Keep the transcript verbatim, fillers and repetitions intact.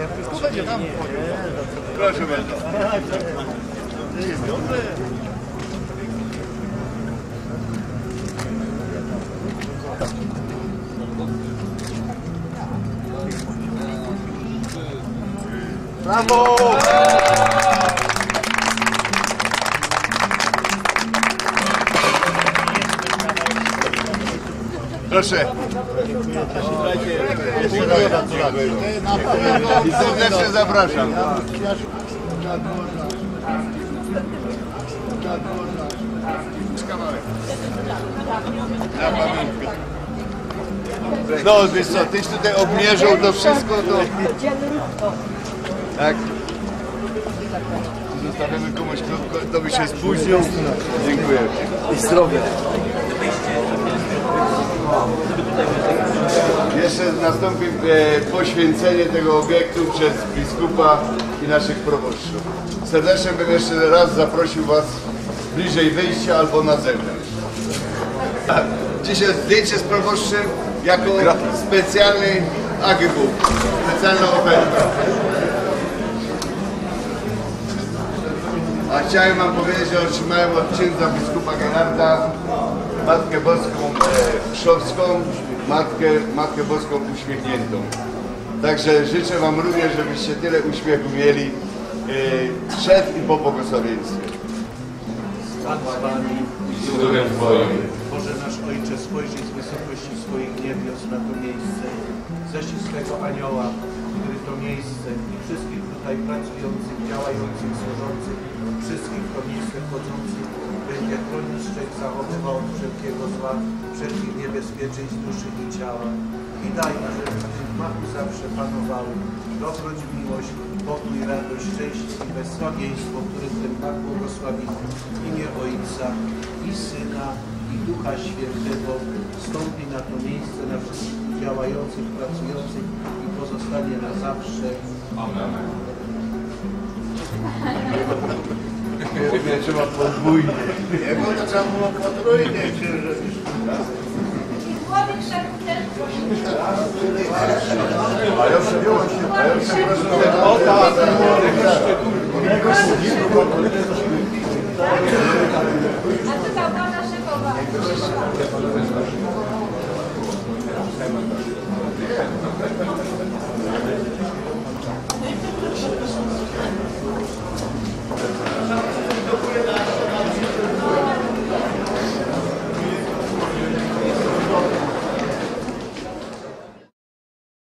Wszystko będzie tam. Proszę bardzo. Jest dobre. Brawo! Proszę. I serdecznie zapraszam. No wiesz co, tyś tutaj obmierzył to wszystko, to... Tak? Zostawiamy komuś, kto, kto by się spóźnił. Dziękuję. I zdrowia. Jeszcze nastąpi e, poświęcenie tego obiektu przez biskupa i naszych proboszczów. Serdecznie bym jeszcze raz zaprosił Was bliżej wyjścia albo na zewnątrz. Tak. Dzisiaj zdjęcie z proboszczem jako specjalny A G W, specjalna oferta. A chciałem Wam powiedzieć, że otrzymałem od księdza biskupa Gerarda Matkę Boską e, Krzowską, Matkę, Matkę Boską uśmiechniętą. Także życzę Wam również, żebyście tyle uśmiechu mieli e, przed i po błogosławieństwie. Pan z Wami I z duchem Twoim. Boże nasz Ojcze, spojrzyj z wysokości swoich niebios na to miejsce. Ześlij swego anioła, który to miejsce i wszystkich tutaj pracujących, działających, służących, wszystkich w to miejsce wchodzących, będzie chronił, strzegł, zachowywał od wszelkiego zła, wszelkich niebezpieczeństw duszy i ciała. I daj nam, żeby w tym gmachu zawsze panowały dobroć, miłość, pokój, radość, szczęście i błogosławieństwo, którym ten Pan błogosławi w imię Ojca i Syna i Ducha Świętego, wstąpi na to miejsce, na wszystkich działających, pracujących i pozostanie na zawsze. Amen. Nie trzeba podwójnie. Nie, bo to trzeba było potrójnie. Głowy krzaków też A ja przebiłam się. A ja przepraszam. O tak. A ty tam pana szefowa. Thank you.